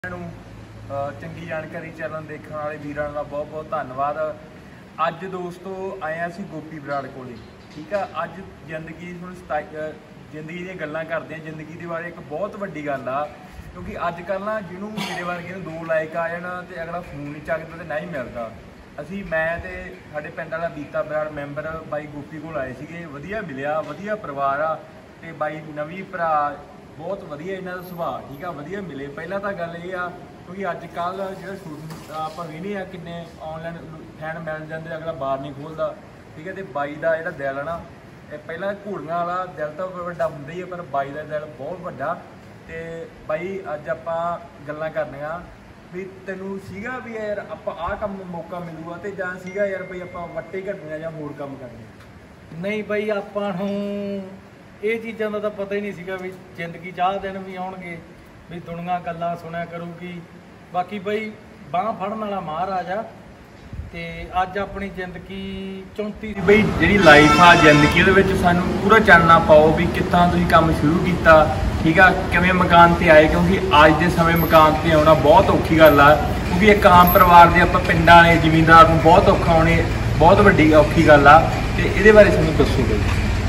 चंगी जानकारी चैनल देखने वाले वीरां का बहुत बहुत धन्यवाद। अज दोस्तों आए असीं गोपी बराड़ कोले, ठीक है। अज जिंदगी जिंदगी दी गल्लां करदे हां। जिंदगी दे बारे एक बहुत वड्डी गल आ, क्योंकि अजकल ना जिन्हों मेरे वर्गे नूं 2 लाइक आ जाण ते अगला फोन नहीं चकदा ते नहीं मिलता। असीं मैं ते साडे पिंड वाला बीता बराड़ मैंबर बाई गोपी कोल आए सीगे, वधिया मिलिया, वधिया परिवार आ ते बाई नवीं भरा बहुत वधिया इन्हां दा सुभाਅ, ठीक है, वधिया मिले। पहला तो गल ये आ क्योंकि अजकल जो शूटिंग आप वेने आ किन्ने ऑनलाइन फैन मिल जाते, अगला बार नहीं खोलता, ठीक है। तो बाई का जो दिल है ना, पहला घोड़ियां वाला दिल तो वड्डा हुंदा ही है, पर बाई का दिल बहुत वड्डा। तो बाई अज आपां गल्लां करनियां भी तैनूं सीगा भी यार आपां आह काम मौका मिलूगा तो जां सीगा यार बई आपां वट्टे घटने जां होर काम करने। नहीं बई आपां नूं ਇਹ ਚੀਜ਼ਾਂ ਦਾ ਤਾਂ ਪਤਾ ਹੀ ਨਹੀਂ ਸੀਗਾ ਵੀ ਜ਼ਿੰਦਗੀ 'ਚ ਆਹ ਦਿਨ ਵੀ ਆਉਣਗੇ, ਵੀ ਦੁਨੀਆ ਗੱਲਾਂ ਸੁਣਿਆ ਕਰੂਗੀ। ਬਾਕੀ ਬਈ ਬਾਂਹ ਫੜਨ ਵਾਲਾ ਮਹਾਰਾਜ ਆ। ਤੇ ਅੱਜ ਆਪਣੀ ਜ਼ਿੰਦਗੀ 34 ਦੀ ਬਈ ਜਿਹੜੀ ਲਾਈਫ ਆ ਜ਼ਿੰਦਗੀ ਉਹਦੇ ਵਿੱਚ ਸਾਨੂੰ ਪੂਰਾ ਚਾਨਣਾ ਪਾਓ ਵੀ ਕਿੱਦਾਂ ਤੁਸੀਂ ਕੰਮ ਸ਼ੁਰੂ ਕੀਤਾ, ਠੀਕ ਆ, ਕਿਵੇਂ ਮਕਾਨ ਤੇ ਆਏ। ਕਿਉਂਕਿ ਅੱਜ ਦੇ ਸਮੇਂ ਮਕਾਨ ਤੇ ਆਉਣਾ ਬਹੁਤ ਔਖੀ ਗੱਲ ਆ, ਕਿਉਂਕਿ ਇੱਕ ਆਮ ਪਰਿਵਾਰ ਦੇ ਆਪਾਂ ਪਿੰਡਾਂ ਵਾਲੇ ਜ਼ਿਮੀਂਦਾਰ ਨੂੰ ਬਹੁਤ ਔਖਾ ਹੋਣੇ, ਬਹੁਤ ਵੱਡੀ ਔਖੀ ਗੱਲ ਆ। ਤੇ ਇਹਦੇ ਬਾਰੇ ਸਾਨੂੰ ਦੱਸੋ ਬਈ।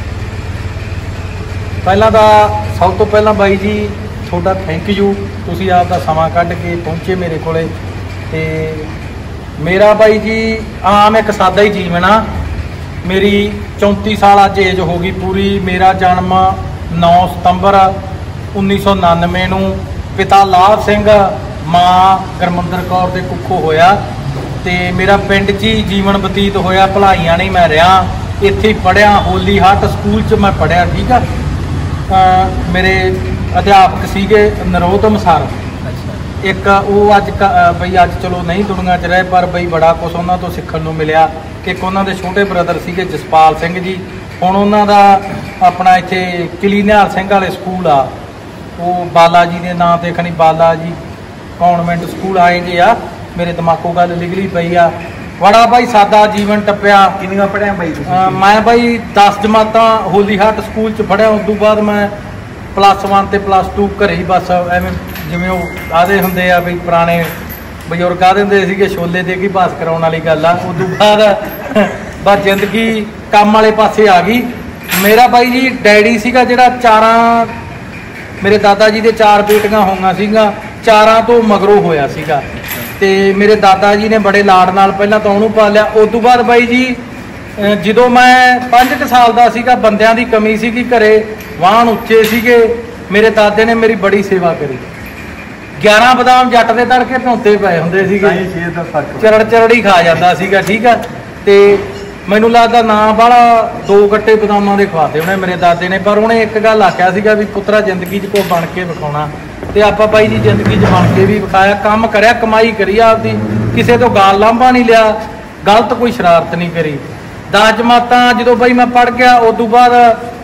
ਪਹਿਲਾਂ ਤਾਂ ਸਭ ਤੋਂ ਪਹਿਲਾਂ ਬਾਈ ਜੀ ਤੁਹਾਡਾ ਥੈਂਕ ਯੂ, ਤੁਸੀਂ ਆਪ ਦਾ ਸਮਾਂ ਕੱਢ ਕੇ ਪਹੁੰਚੇ ਮੇਰੇ ਕੋਲੇ। ਤੇ ਮੇਰਾ ਬਾਈ ਜੀ ਆਮ ਇੱਕ ਸਾਦਾ ਹੀ ਜੀਵਨ ਆ। ਮੇਰੀ 34 ਸਾਲ ਅੱਜ ਏਜ ਹੋ ਗਈ ਪੂਰੀ। ਮੇਰਾ ਜਨਮ 9 ਸਤੰਬਰ 1999 ਨੂੰ ਪਿਤਾ ਲਾਭ ਸਿੰਘ ਮਾਂ ਗੁਰਮੰਦਰ ਕੌਰ ਦੇ ਕੁੱਖੋਂ ਹੋਇਆ। ਤੇ ਮੇਰਾ ਪਿੰਡ 'ਚ ਹੀ ਜੀਵਨ ਬਤੀਤ ਹੋਇਆ, ਭਲਾਈਆਂ ਨਹੀਂ ਮੈਂ ਰਿਹਾ, ਇੱਥੇ ਹੀ ਪੜ੍ਹਿਆ। ਹੋਲੀ ਹਾਟ ਸਕੂਲ 'ਚ ਮੈਂ ਪੜ੍ਹਿਆ, ਠੀਕ ਆ। ਮੇਰੇ ਅਧਿਆਪਕ ਸੀਗੇ ਨਰੋਤਮ ਸਰ, ਇੱਕ ਉਹ ਅੱਜ ਬਈ ਅੱਜ ਚਲੋ ਨਹੀਂ ਦੁਨੀਆ 'ਚ ਰਹੇ, ਪਰ ਬਈ ਬੜਾ ਕੁਛ ਉਹਨਾਂ ਤੋਂ ਸਿੱਖਣ ਨੂੰ ਮਿਲਿਆ। ਇੱਕ ਉਹਨਾਂ ਦੇ ਛੋਟੇ ਬ੍ਰਦਰ ਸੀਗੇ ਜਸਪਾਲ ਸਿੰਘ ਜੀ, ਹੁਣ ਉਹਨਾਂ ਦਾ ਆਪਣਾ ਇੱਥੇ ਕਿਲੀ ਨਿਹਾਲ ਸਿੰਘ ਵਾਲੇ ਸਕੂਲ ਆ, ਉਹ ਬਾਲਾ ਜੀ ਦੇ ਨਾਂ 'ਤੇ ਖਣੀ ਬਾਲਾ ਜੀ ਕੌਨਵੈਂਟ ਸਕੂਲ ਆਏ ਜੇ ਆ। ਮੇਰੇ ਦਿਮਾਗੋਂ ਗੱਲ ਨਿਕਲੀ ਪਈ ਆ। ਬੜਾ ਬਾਈ ਸਾਦਾ ਜੀਵਨ ਟੱਪਿਆ। ਕਿੰਨੀਆਂ ਪੜ੍ਹਿਆ ਬਾਈ ਤੁਸੀਂ? ਮੈਂ ਬਾਈ 10 ਜਮਾਤਾਂ ਹੋਲੀ ਹਾਟ ਸਕੂਲ 'ਚ ਪੜ੍ਹਿਆ। ਉਸ ਤੋਂ ਬਾਅਦ ਮੈਂ +1 ਤੇ +2 ਘਰੇ ਹੀ ਬਸ ਐਵੇਂ ਜਿਵੇਂ ਉਹ ਆਦੇ ਹੁੰਦੇ ਆ ਬਈ ਪੁਰਾਣੇ ਬਜ਼ੁਰਗ ਆਦੇ ਹੁੰਦੇ ਸੀਗੇ, ਛੋਲੇ ਦੇ ਕੇ ਪਾਸ ਕਰਾਉਣ ਵਾਲੀ ਗੱਲ ਆ। ਉਸ ਤੋਂ ਬਾਅਦ ਬਸ ਜ਼ਿੰਦਗੀ ਕੰਮ ਵਾਲੇ ਪਾਸੇ ਆ ਗਈ। ਮੇਰਾ ਬਾਈ ਜੀ ਡੈਡੀ ਸੀਗਾ ਜਿਹੜਾ ਮੇਰੇ ਦਾਦਾ ਜੀ ਦੇ 4 ਬੇਟੀਆਂ ਹੋਈਆਂ ਸੀਗੀਆਂ, 4 ਤੋਂ ਮਗਰੋਂ ਹੋਇਆ ਸੀਗਾ। ਤੇ ਮੇਰੇ ਦਾਦਾ ਜੀ ਨੇ ਬੜੇ ਲਾਡ ਨਾਲ ਪਹਿਲਾਂ ਤਾਂ ਉਹਨੂੰ ਪਾਲਿਆ। ਉਸ ਤੋਂ ਬਾਅਦ ਬਾਈ ਜੀ ਜਦੋਂ ਮੈਂ 5 ਸਾਲ ਦਾ ਸੀਗਾ, ਬੰਦਿਆਂ ਦੀ ਕਮੀ ਸੀਗੀ ਘਰੇ, ਵਾਹਣ ਉੱਚੇ ਸੀਗੇ, ਮੇਰੇ ਦਾਦੇ ਨੇ ਮੇਰੀ ਬੜੀ ਸੇਵਾ ਕਰੀ। 11 ਬਦਾਮ ਜੱਟ ਦੇ ਤੜਕੇ ਭੌਂਤੇ ਪਏ ਹੁੰਦੇ ਸੀਗੇ, ਚਰੜੀ ਖਾ ਜਾਂਦਾ ਸੀਗਾ, ਠੀਕ ਆ। ਤੇ ਮੈਨੂੰ ਲੱਗਦਾ ਨਾ ਬਾਹਲਾ 2 ਗੱਟੇ ਬਦਾਮਾਂ ਦੇ ਖਵਾਤੇ ਉਹਨੇ ਮੇਰੇ ਦਾਦੇ ਨੇ, ਪਰ ਉਹਨੇ ਇੱਕ ਗੱਲ ਆਖਿਆ ਸੀਗਾ ਵੀ ਪੁੱਤਰਾ ਜ਼ਿੰਦਗੀ 'ਚ ਕੋਈ ਬਣ ਕੇ ਵਿਖਾਉਣਾ। ਤੇ ਆਪਾਂ ਬਾਈ ਜੀ ਜ਼ਿੰਦਗੀ 'ਚ ਬਣ ਕੇ ਵੀ ਵਿਖਾਇਆ, ਕੰਮ ਕਰਿਆ, ਕਮਾਈ ਕਰੀ ਆਪਦੀ, ਕਿਸੇ ਤੋਂ ਗਾਲ ਲਾਂਭਾ ਨਹੀਂ ਲਿਆ, ਗਲਤ ਕੋਈ ਸ਼ਰਾਰਤ ਨਹੀਂ ਕਰੀ। 10 ਜਮਾਤਾਂ ਜਦੋਂ ਬਾਈ ਮੈਂ ਪੜ੍ਹ ਗਿਆ, ਉਸ ਤੋਂ ਬਾਅਦ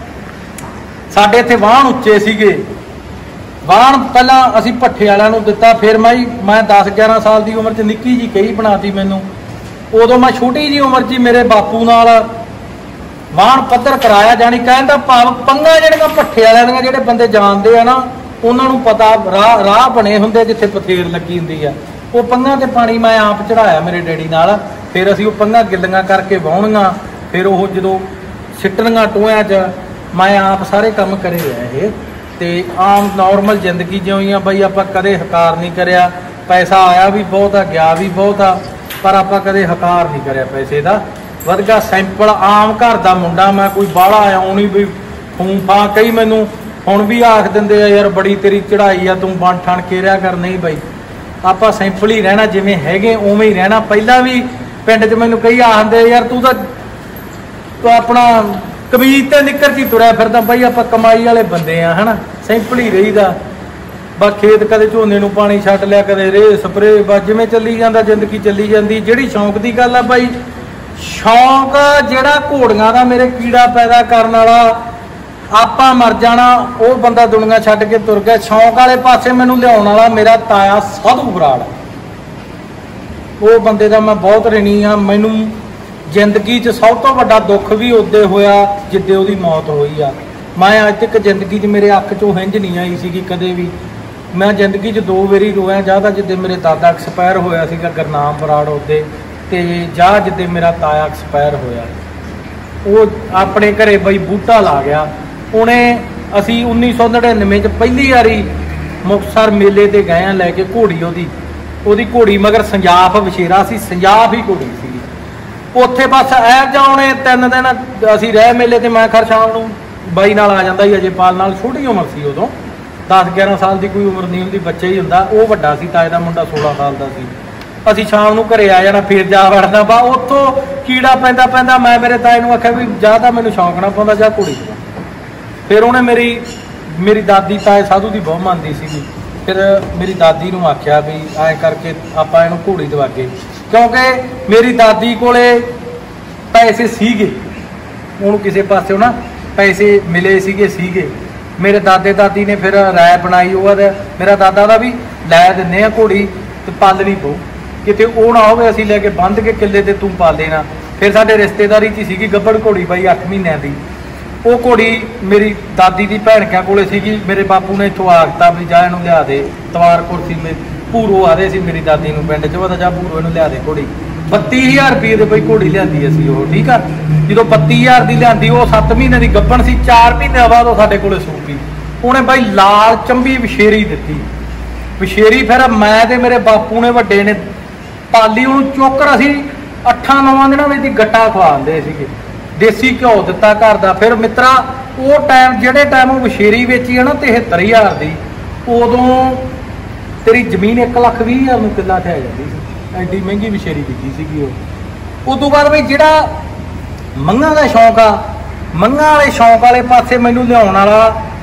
ਸਾਡੇ ਇੱਥੇ ਵਾਹਣ ਉੱਚੇ ਸੀਗੇ। ਵਾਹਣ ਪਹਿਲਾਂ ਅਸੀਂ ਭੱਠੇ ਵਾਲਿਆਂ ਨੂੰ ਦਿੱਤਾ, ਫਿਰ ਮੈਂ 10-11 ਸਾਲ ਦੀ ਉਮਰ 'ਚ ਨਿੱਕੀ ਜੀ ਕਹੀ ਬਣਾਤੀ ਮੈਨੂੰ। ਉਦੋਂ ਮੈਂ ਛੋਟੀ ਜੀ ਉਮਰ 'ਚ ਮੇਰੇ ਬਾਪੂ ਨਾਲ ਵਾਹਣ ਪੱਧਰ ਕਰਾਇਆ। ਜਾਣੀ ਕਹਿਣ ਦਾ ਭਾਵ ਪੰਗਾ ਜਿਹੜੀਆਂ ਭੱਠੇ ਵਾਲਿਆਂ ਦੀਆਂ ਜਿਹੜੇ ਬੰਦੇ ਜਾਣਦੇ ਆ ਨਾ, ਉਹਨਾਂ ਨੂੰ ਪਤਾ ਰਾਹ ਬਣੇ ਹੁੰਦੇ ਜਿੱਥੇ ਪਥੇਰ ਲੱਗੀ ਹੁੰਦੀ ਆ। ਉਹ ਪੰਗਾਂ ਤੇ ਪਾਣੀ ਮੈਂ ਆਪ ਚੜਾਇਆ ਮੇਰੇ ਡੈਡੀ ਨਾਲ। ਫਿਰ ਅਸੀਂ ਉਹ ਪੰਗਾਂ ਗਿੱਲੀਆਂ ਕਰਕੇ ਵਾਹੁਣੀਆਂ, ਫਿਰ ਉਹ ਜਦੋਂ ਸਿੱਟਣੀਆਂ ਟੋਇਆਂ 'ਚ ਮੈਂ ਆਪ ਸਾਰੇ ਕੰਮ ਕਰੇ ਆ ਇਹ। ਤੇ ਆਮ ਨੋਰਮਲ ਜ਼ਿੰਦਗੀ ਜਿਉਂ ਆ ਬਾਈ, ਆਪਾਂ ਕਦੇ ਹਕਾਰ ਨਹੀਂ ਕਰਿਆ। ਪੈਸਾ ਆਇਆ ਵੀ ਬਹੁਤ ਆ, ਗਿਆ ਵੀ ਬਹੁਤ ਆ, ਪਰ ਆਪਾਂ ਕਦੇ ਹਕਾਰ ਨਹੀਂ ਕਰਿਆ ਪੈਸੇ ਦਾ। ਵਧੀਆ ਸਿੰਪਲ ਆਮ ਘਰ ਦਾ ਮੁੰਡਾ ਮੈਂ, ਕੋਈ ਬਾਹਲਾ ਆਉਂ ਨਹੀਂ ਵੀ ਫੂੰ ਫਾਂ। ਕਈ ਮੈਨੂੰ ਹੁਣ ਵੀ ਆਖ ਦਿੰਦੇ ਆ ਯਾਰ ਬੜੀ ਤੇਰੀ ਚੜਾਈ ਆ, ਤੂੰ ਬਣ ਠਣ ਕੇ ਰਿਹਾ ਕਰ। ਨਹੀਂ ਬਾਈ, ਆਪਾਂ ਸਿੰਪਲ ਹੀ ਰਹਿਣਾ, ਜਿਵੇਂ ਹੈਗੇ ਉਵੇਂ ਹੀ ਰਹਿਣਾ। ਪਹਿਲਾਂ ਵੀ ਪਿੰਡ 'ਚ ਮੈਨੂੰ ਕਈ ਆਖਦੇ ਯਾਰ ਤੂੰ ਆਪਣਾ ਕਮੀਜ਼ ਤੇ ਨਿੱਕਰ 'ਚ ਹੀ ਤੁਰਿਆ ਫਿਰਦਾ। ਬਾਈ ਆਪਾਂ ਕਮਾਈ ਵਾਲੇ ਬੰਦੇ ਆ, ਹਨਾ, ਸਿੰਪਲ ਹੀ ਰਹੀਦਾ। ਬਸ ਖੇਤ ਕਦੇ ਝੋਨੇ ਨੂੰ ਪਾਣੀ ਛੱਡ ਲਿਆ, ਕਦੇ ਰੇਹ ਸਪਰੇ, ਬਸ ਜਿਵੇਂ ਚੱਲੀ ਜਾਂਦਾ ਜ਼ਿੰਦਗੀ ਚੱਲੀ ਜਾਂਦੀ। ਜਿਹੜੀ ਸ਼ੌਂਕ ਦੀ ਗੱਲ ਆ ਬਾਈ, ਸ਼ੌਂਕ ਜਿਹੜਾ ਘੋੜੀਆਂ ਦਾ ਮੇਰੇ ਕੀੜਾ ਪੈਦਾ ਕਰਨ ਵਾਲਾ, ਆਪਾਂ ਮਰ ਜਾਣਾ, ਉਹ ਬੰਦਾ ਦੁਨੀਆ ਛੱਡ ਕੇ ਤੁਰ ਗਿਆ। ਸ਼ੌਂਕ ਵਾਲੇ ਪਾਸੇ ਮੈਨੂੰ ਲਿਆਉਣ ਵਾਲਾ ਮੇਰਾ ਤਾਇਆ ਸਾਧੂ ਬਰਾੜ, ਉਹ ਬੰਦੇ ਦਾ ਮੈਂ ਬਹੁਤ ਰਿਣੀ ਆ। ਮੈਨੂੰ ਜ਼ਿੰਦਗੀ 'ਚ ਸਭ ਤੋਂ ਵੱਡਾ ਦੁੱਖ ਵੀ ਉਦੋਂ ਹੋਇਆ ਜਿੱਦੇ ਉਹਦੀ ਮੌਤ ਹੋਈ ਆ। ਮੈਂ ਅੱਜ ਤੱਕ ਜ਼ਿੰਦਗੀ 'ਚ ਮੇਰੇ ਅੱਖ 'ਚੋਂ ਹਿੰਜ ਨਹੀਂ ਆਈ ਸੀਗੀ ਕਦੇ ਵੀ। मैं जिंदगी 'ਚ 2 ਵਾਰੀ ਰੋਇਆ, ਜਾਂ ਤਾਂ ਜਿੱਦੇ ਮੇਰੇ ਦਾਦਾ ਐਕਸਪਾਇਰ ਹੋਇਆ ਸੀਗਾ ਗੁਰਨਾਮ ਬਰਾੜ ਉਹਦੇ, ਤੇ ਜਾਂ ਜਿੱਦੇ ਮੇਰਾ ਤਾਇਆ ਐਕਸਪਾਇਰ ਹੋਇਆ। ਉਹ ਆਪਣੇ ਘਰੇ ਬਈ ਬੂਟਾ ਲਾ ਗਿਆ ਉਹਨੇ। ਅਸੀਂ 1999 'ਚ ਪਹਿਲੀ ਵਾਰੀ ਮੁਕਤਸਰ ਮੇਲੇ ਤੇ ਗਏ ਆ ਲੈ ਕੇ ਘੋੜੀ, ਉਹਦੀ ਘੋੜੀ ਮਗਰ ਸੰਜਾਫ ਵਛੇਰਾ ਸੀ, ਸੰਜਾਫ ਹੀ ਘੋੜੀ ਸੀ। ਉੱਥੇ ਬਸ ਐ ਜਾਉਣੇ 3 ਦਿਨ ਅਸੀਂ ਰਹਿ ਮੇਲੇ ਤੇ। ਮੈਂ ਖਰ ਸ਼ਾਮ ਨੂੰ ਬਾਈ ਨਾਲ ਆ ਜਾਂਦਾ ਸੀ, ਅਜੇਪਾਲ ਨਾਲ। ਛੋਟੀ ਉਮਰ ਸੀ ਉਦੋਂ, 10-11 ਸਾਲ ਦੀ ਕੋਈ ਉਮਰ ਨਹੀਂ ਹੁੰਦੀ, ਬੱਚਾ ਹੀ ਹੁੰਦਾ। ਉਹ ਵੱਡਾ ਸੀ, ਤਾਏ ਦਾ ਮੁੰਡਾ 16 ਸਾਲ ਦਾ ਸੀ। ਅਸੀਂ ਸ਼ਾਮ ਨੂੰ ਘਰੇ ਆ ਜਾਣਾ, ਫਿਰ ਜਾ ਵੜਦਾ ਬਾ। ਉੱਥੋਂ ਕੀੜਾ ਪੈਂਦਾ ਮੈਂ ਮੇਰੇ ਤਾਏ ਨੂੰ ਆਖਿਆ ਵੀ ਜਾਂ ਤਾਂ ਮੈਨੂੰ ਸ਼ੌਂਕ ਨਾ ਪਾਉਂਦਾ ਜਾਂ ਕੁੜੀ। ਫਿਰ ਉਹਨੇ ਮੇਰੀ ਦਾਦੀ ਤਾਏ ਸਾਧੂ ਦੀ ਬਹੁਤ ਮੰਨਦੀ ਸੀਗੀ। ਫਿਰ ਮੇਰੀ ਦਾਦੀ ਨੂੰ ਆਖਿਆ ਵੀ ਐਂ ਕਰਕੇ ਆਪਾਂ ਇਹਨੂੰ ਘੋੜੀ ਦਵਾਗੇ, ਕਿਉਂਕਿ ਮੇਰੀ ਦਾਦੀ ਕੋਲੇ ਪੈਸੇ ਸੀਗੇ, ਉਹਨੂੰ ਕਿਸੇ ਪਾਸਿਓਂ ਨਾ ਪੈਸੇ ਮਿਲੇ ਸੀਗੇ। ਮੇਰੇ ਦਾਦੇ ਦਾਦੀ ਨੇ ਫਿਰ ਰਾਇ ਬਣਾਈ, ਉਹ ਮੇਰਾ ਦਾਦਾ ਦਾ ਵੀ ਲੈ ਦਿੰਦੇ ਆ ਘੋੜੀ ਤੇ ਪਾਲਣੀ ਪਊ, ਕਿਤੇ ਉਹ ਨਾ ਹੋਵੇ ਅਸੀਂ ਲੈ ਕੇ ਬੰਨ੍ਹ ਕੇ ਕਿੱਲੇ ਤੇ ਤੂੰ ਪਾਲੇ ਨਾ। ਫਿਰ ਸਾਡੇ ਰਿਸ਼ਤੇਦਾਰੀ 'ਚ ਸੀਗੀ ਗੱਭੜ ਘੋੜੀ ਬਾਈ 8 ਮਹੀਨਿਆਂ ਦੀ। ਉਹ ਘੋੜੀ ਮੇਰੀ ਦਾਦੀ ਦੀ ਭੈਣਕਿਆਂ ਕੋਲੇ ਸੀਗੀ। ਮੇਰੇ ਬਾਪੂ ਨੇ ਇੱਥੋਂ ਆਖਤਾ ਵੀ ਜਾ ਇਹਨੂੰ ਲਿਆ ਦੇ, ਤਵਾਰ ਕੁਰਸੀ ਮੇ ਭੂਰੋ ਆ ਰਹੇ ਸੀ ਮੇਰੀ ਦਾਦੀ ਨੂੰ ਪਿੰਡ 'ਚ, ਉਹਦਾ ਜਾ ਭੂਰੋ ਇਹਨੂੰ ਲਿਆ ਦੇ ਘੋੜੀ। 32,000 ਰੁਪਏ ਦੇ ਬਈ ਘੋੜੀ ਲਿਆਂਦੀ ਅਸੀਂ ਉਹ, ਠੀਕ ਆ। ਜਦੋਂ 32,000 ਦੀ ਲਿਆਂਦੀ, ਉਹ 7 ਮਹੀਨੇ ਦੀ ਗੱਭਣ ਸੀ। 4 ਮਹੀਨਿਆਂ ਬਾਅਦ ਉਹ ਸਾਡੇ ਕੋਲੇ ਸੂਪੀ। ਉਹਨੇ ਬਾਈ ਲਾਲ ਚੰਬੀ ਵਿਸ਼ੇਰੀ ਦਿੱਤੀ। ਵਿਸ਼ੇਰੀ ਫਿਰ ਮੈਂ ਤੇ ਮੇਰੇ ਬਾਪੂ ਨੇ ਵੱਡੇ ਨੇ ਪਾਲੀ, ਉਹਨੂੰ ਚੋਕਰ ਅਸੀਂ 8-9 ਦਿਨਾਂ ਵਿੱਚ ਦੀ ਗੱਟਾ ਖਵਾਉਂਦੇ ਸੀਗੇ। ਦੇਸੀ ਘਿਓ ਦਿੱਤਾ ਘਰ ਦਾ। ਫਿਰ ਮਿੱਤਰਾ ਉਹ ਟਾਈਮ, ਜਿਹੜੇ ਟਾਈਮ ਉਹ ਵਿਸ਼ੇਰੀ ਵੇਚੀ ਹੈ ਨਾ 73,000 ਦੀ, ਉਦੋਂ ਤੇਰੀ ਜ਼ਮੀਨ 1,20,000 ਨੂੰ ਕਿੱਲਾ ਠਹਿ ਜਾਂਦੀ ਸੀ। ਐਡੀ ਮਹਿੰਗੀ ਵਿਸ਼ੇਰੀ ਵਿਕੀ ਸੀਗੀ ਉਹ। ਉਦੋਂ ਬਾਅਦ ਬਈ ਜਿਹੜਾ ਮੰਗਾਂ ਦਾ ਸ਼ੌਂਕ ਆ, ਮੰਗਾਂ ਵਾਲੇ ਸ਼ੌਂਕ ਵਾਲੇ ਪਾਸੇ ਮੈਨੂੰ ਲਿਆਉਣ ਵਾਲਾ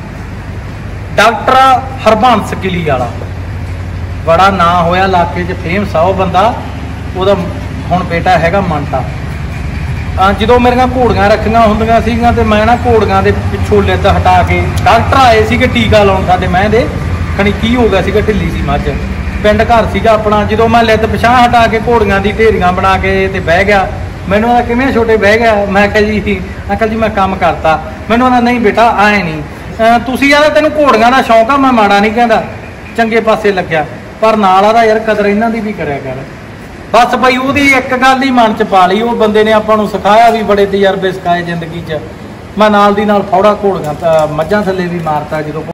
ਡਾਕਟਰ ਹਰਬੰਸ ਕਿਲੀ ਵਾਲਾ, ਬੜਾ ਨਾਂ ਹੋਇਆ ਇਲਾਕੇ 'ਚ, ਫੇਮਸ ਆ ਉਹ ਬੰਦਾ। ਉਹਦਾ ਹੁਣ ਬੇਟਾ ਹੈਗਾ ਮੰਟਾ। ਜਦੋਂ ਮੇਰੀਆਂ ਘੋੜੀਆਂ ਰੱਖੀਆਂ ਹੁੰਦੀਆਂ ਸੀਗੀਆਂ ਤੇ ਮੈਂ ਨਾ ਘੋੜੀਆਂ ਦੇ ਪਿੱਛੋਂ ਲਿੱਦ ਹਟਾ ਕੇ, ਡਾਕਟਰ ਆਏ ਸੀਗੇ ਟੀਕਾ ਲਾਉਣ ਸਾਡੇ ਮੈਂ ਦੇ, ਖਣੀ ਕੀ ਹੋ ਗਿਆ ਸੀਗਾ, ਢਿੱਲੀ ਸੀ ਮੱਝ, ਪਿੰਡ ਘਰ ਸੀਗਾ ਆਪਣਾ। ਜਦੋਂ ਮੈਂ ਲਿੱਦ ਪਿਛਾਂ ਹਟਾ ਕੇ ਘੋੜੀਆਂ ਦੀ ਢੇਰੀਆਂ ਬਣਾ ਕੇ ਤੇ ਬਹਿ ਗਿਆ, ਮੈਨੂੰ ਉਹਦਾ ਕਿਵੇਂ ਛੋਟੇ ਬਹਿ ਗਿਆ। ਮੈਂ ਕਿਹਾ ਜੀ ਅੰਕਲ ਜੀ ਮੈਂ ਕੰਮ ਕਰਤਾ। ਮੈਨੂੰ ਉਹਦਾ ਨਹੀਂ ਬੇਟਾ ਆਏ ਨਹੀਂ, ਤੁਸੀਂ ਯਾਰ ਤੈਨੂੰ ਘੋੜੀਆਂ ਦਾ ਸ਼ੌਂਕ ਆ, ਮੈਂ ਮਾੜਾ ਨਹੀਂ ਕਹਿੰਦਾ, ਚੰਗੇ ਪਾਸੇ ਲੱਗਿਆ, ਪਰ ਨਾਲ ਆਦਾ ਯਾਰ ਕਦਰ ਇਹਨਾਂ ਦੀ ਵੀ ਕਰਿਆ ਕਰ। ਬਸ ਬਈ ਉਹਦੀ ਇੱਕ ਗੱਲ ਹੀ ਮਨ 'ਚ ਪਾ ਲਈ। ਉਹ ਬੰਦੇ ਨੇ ਆਪਾਂ ਨੂੰ ਸਿਖਾਇਆ ਵੀ, ਬੜੇ ਤਜਰਬੇ ਸਿਖਾਏ ਜ਼ਿੰਦਗੀ 'ਚ। ਮੈਂ ਨਾਲ ਦੀ ਨਾਲ ਫੌੜਾ ਘੋੜੀਆਂ ਮੱਝਾਂ ਥੱਲੇ ਵੀ ਮਾਰਤਾ ਜਦੋਂ